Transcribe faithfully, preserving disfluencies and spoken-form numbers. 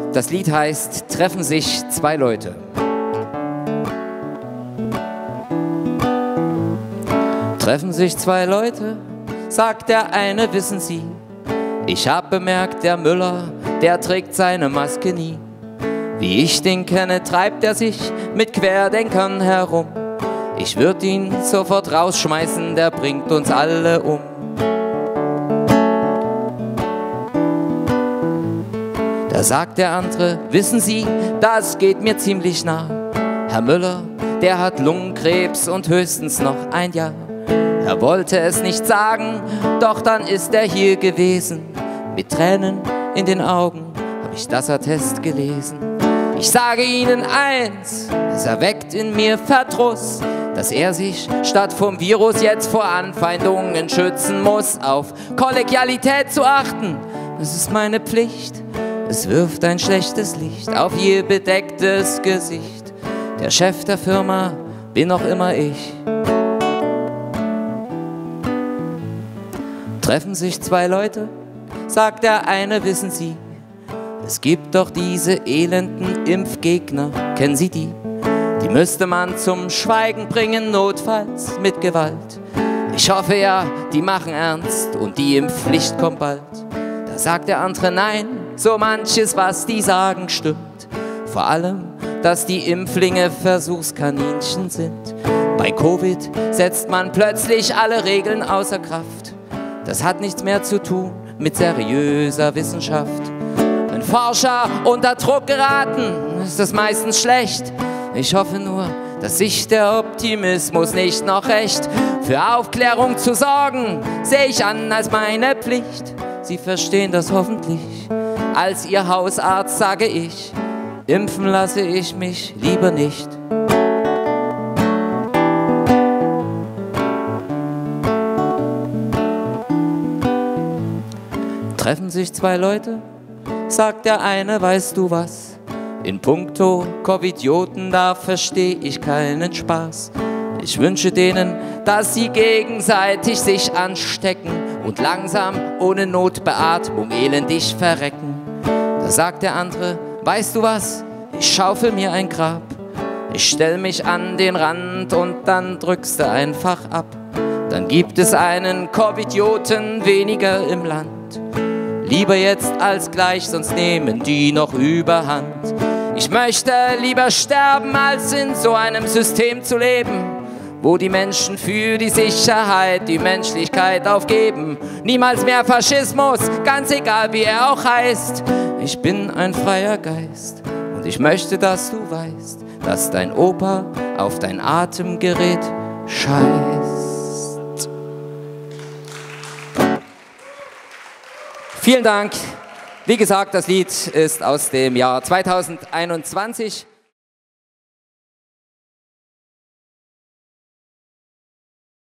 Das Lied heißt "Treffen sich zwei Leute". Treffen sich zwei Leute, sagt der eine, wissen Sie, ich hab bemerkt, der Müller, der trägt seine Maske nie. Wie ich den kenne, treibt er sich mit Querdenkern herum. Ich würd ihn sofort rausschmeißen, der bringt uns alle um. Da sagt der andere, wissen Sie, das geht mir ziemlich nah. Herr Müller, der hat Lungenkrebs und höchstens noch ein Jahr. Er wollte es nicht sagen, doch dann ist er hier gewesen. Mit Tränen in den Augen hab ich das Attest gelesen. Ich sage Ihnen eins, es erweckt in mir Verdruss, dass er sich statt vom Virus jetzt vor Anfeindungen schützen muss. Auf Kollegialität zu achten, das ist meine Pflicht. Es wirft ein schlechtes Licht auf Ihr bedecktes Gesicht. Der Chef der Firma bin noch immer ich. Treffen sich zwei Leute, sagt der eine, wissen Sie, es gibt doch diese elenden Impfgegner, kennen Sie die? Die müsste man zum Schweigen bringen, notfalls mit Gewalt. Ich hoffe ja, die machen ernst und die Impfpflicht kommt bald. Da sagt der andere, nein, so manches, was die sagen, stimmt. Vor allem, dass die Impflinge Versuchskaninchen sind. Bei Covid setzt man plötzlich alle Regeln außer Kraft. Das hat nichts mehr zu tun mit seriöser Wissenschaft. Wenn Forscher unter Druck geraten, ist das meistens schlecht. Ich hoffe nur, dass sich der Optimismus nicht noch rächt. Für Aufklärung zu sorgen, sehe ich an als meine Pflicht. Sie verstehen das hoffentlich. Als Ihr Hausarzt sage ich, impfen lasse ich mich lieber nicht. Treffen sich zwei Leute, sagt der eine, weißt du was? In puncto Covidioten, da verstehe ich keinen Spaß. Ich wünsche denen, dass sie gegenseitig sich anstecken und langsam ohne Notbeatmung elendig verrecken. Da sagt der andere, weißt du was? Ich schaufel mir ein Grab. Ich stell mich an den Rand und dann drückst du einfach ab. Dann gibt es einen Covidioten weniger im Land. Lieber jetzt als gleich, sonst nehmen die noch Überhand. Ich möchte lieber sterben, als in so einem System zu leben, wo die Menschen für die Sicherheit die Menschlichkeit aufgeben. Niemals mehr Faschismus, ganz egal wie er auch heißt. Ich bin ein freier Geist und ich möchte, dass du weißt, dass dein Opa auf dein Atemgerät scheißt. Vielen Dank. Wie gesagt, das Lied ist aus dem Jahr zweitausendeinundzwanzig.